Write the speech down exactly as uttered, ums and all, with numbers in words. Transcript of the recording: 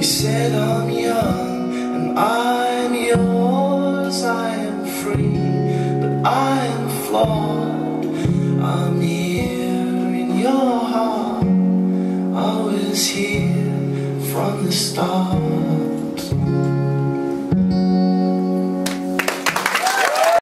You said I'm young and I'm yours, I am free, but I am flawed. I'm here in your heart, I was here from the start.